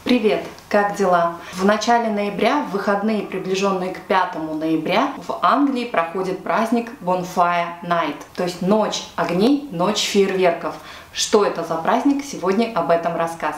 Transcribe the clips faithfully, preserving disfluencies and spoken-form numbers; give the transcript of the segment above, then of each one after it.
Привет! Как дела? В начале ноября, в выходные, приближенные к пятому ноября, в Англии проходит праздник Bonfire Night, то есть ночь огней, ночь фейерверков. Что это за праздник? Сегодня об этом рассказ.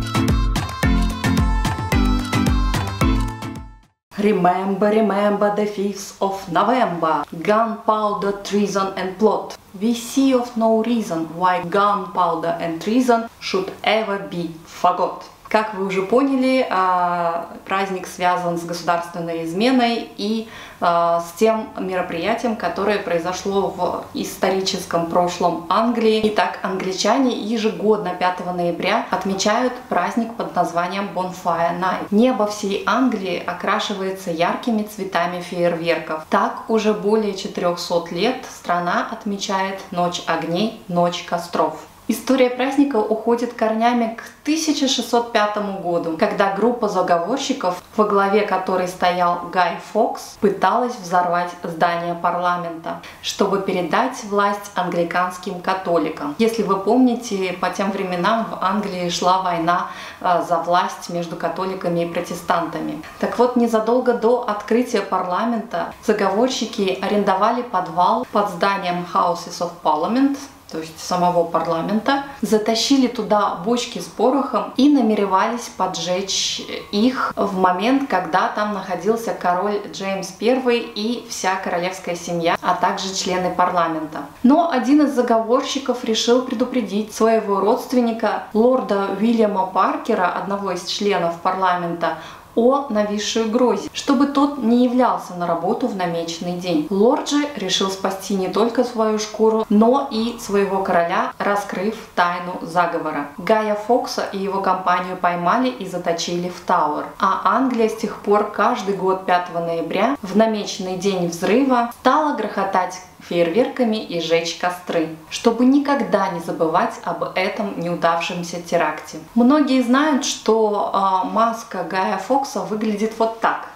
Remember, remember the fifth of November. Gunpowder, treason and plot. We see of no reason why gunpowder and treason should ever be forgot. Как вы уже поняли, праздник связан с государственной изменой и с тем мероприятием, которое произошло в историческом прошлом Англии. Итак, англичане ежегодно пятого ноября отмечают праздник под названием Bonfire Night. Небо всей Англии окрашивается яркими цветами фейерверков. Так уже более четырёхсот лет страна отмечает Ночь огней, Ночь костров. История праздника уходит корнями к тысяча шестьсот пятому году, когда группа заговорщиков, во главе которой стоял Гай Фокс, пыталась взорвать здание парламента, чтобы передать власть англиканским католикам. Если вы помните, по тем временам в Англии шла война за власть между католиками и протестантами. Так вот, незадолго до открытия парламента заговорщики арендовали подвал под зданием Houses of Parliament, то есть самого парламента, затащили туда бочки с порохом и намеревались поджечь их в момент, когда там находился король Джеймс Первый и вся королевская семья, а также члены парламента. Но один из заговорщиков решил предупредить своего родственника, лорда Уильяма Паркера, одного из членов парламента, о нависшей угрозе, чтобы тот не являлся на работу в намеченный день. Лорд же решил спасти не только свою шкуру, но и своего короля, раскрыв тайну заговора. Гая Фокса и его компанию поймали и заточили в Тауэр. А Англия с тех пор каждый год пятого ноября в намеченный день взрыва стала грохотать фейерверками и жечь костры, чтобы никогда не забывать об этом неудавшемся теракте. Многие знают, что э, маска Гая Фокса выглядит вот так.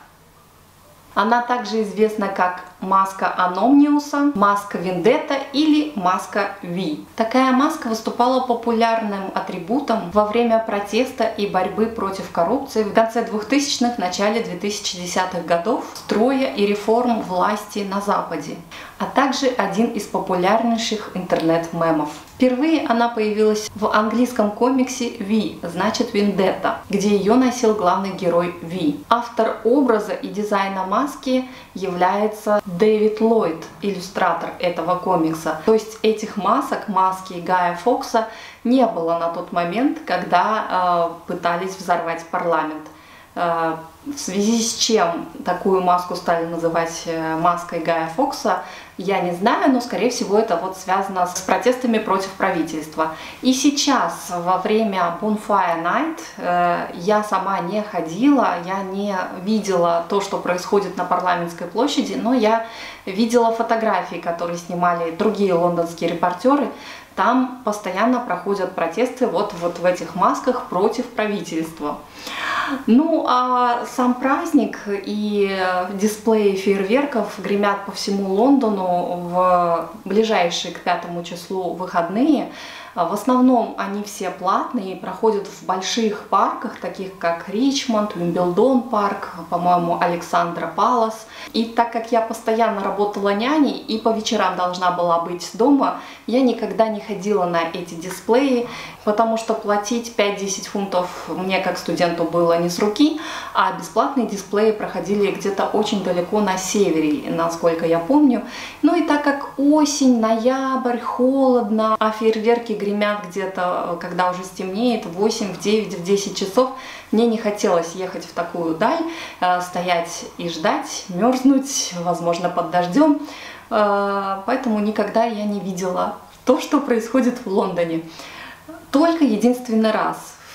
Она также известна как маска Аномниуса, маска Вендетта или маска Ви. Такая маска выступала популярным атрибутом во время протеста и борьбы против коррупции в конце двухтысячных, начале две тысячи десятых годов, строя и реформ власти на Западе, а также один из популярнейших интернет-мемов. Впервые она появилась в английском комиксе Ви, значит Вендетта, где ее носил главный герой Ви. Автор образа и дизайна маски является Дэвид Ллойд, иллюстратор этого комикса. То есть этих масок, маски Гая Фокса, не было на тот момент, когда э, пытались взорвать парламент. Э, в связи с чем такую маску стали называть э, маской Гая Фокса, я не знаю, но, скорее всего, это вот связано с протестами против правительства. И сейчас, во время Bonfire Night, э, я сама не ходила, я не видела то, что происходит на Парламентской площади, но я видела фотографии, которые снимали другие лондонские репортеры. Там постоянно проходят протесты вот, вот в этих масках против правительства. Ну, а сам праздник и дисплеи фейерверков гремят по всему Лондону в ближайшие к пятому числу выходные. В основном они все платные и проходят в больших парках, таких как Ричмонд, Уимблдон парк, по-моему, Александра Палас. И так как я постоянно работала няней и по вечерам должна была быть дома, я никогда не ходила на эти дисплеи, потому что платить пять-десять фунтов мне как студенту было не с руки, а бесплатные дисплеи проходили где-то очень далеко на севере, насколько я помню. Ну и так как осень, ноябрь, холодно, а фейерверки гремят где-то, когда уже стемнеет, в восемь, в девять, в десять часов, мне не хотелось ехать в такую даль, стоять и ждать, мерзнуть, возможно, под дождем, поэтому никогда я не видела то, что происходит в Лондоне. Только единственный раз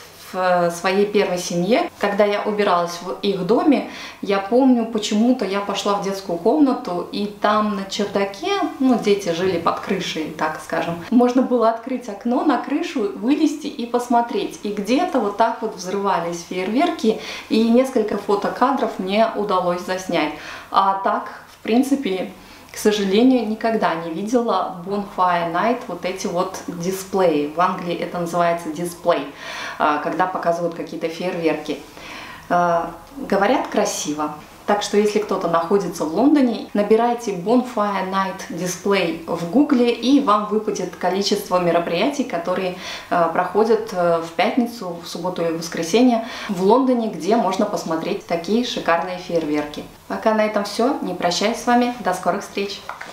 в своей первой семье, когда я убиралась в их доме, я помню, почему-то я пошла в детскую комнату, и там на чердаке, ну, дети жили под крышей, так скажем, можно было открыть окно на крышу, вылезти и посмотреть. И где-то вот так вот взрывались фейерверки, и несколько фотокадров мне удалось заснять. А так, в принципе, К сожалению, никогда не видела Bonfire Night, вот эти вот дисплеи. В Англии это называется дисплей, когда показывают какие-то фейерверки. Говорят, красиво. Так что если кто-то находится в Лондоне, набирайте Bonfire Night Display в гугле, и вам выпадет количество мероприятий, которые э, проходят э, в пятницу, в субботу и в воскресенье в Лондоне, где можно посмотреть такие шикарные фейерверки. Пока на этом все. Не прощаюсь с вами. До скорых встреч!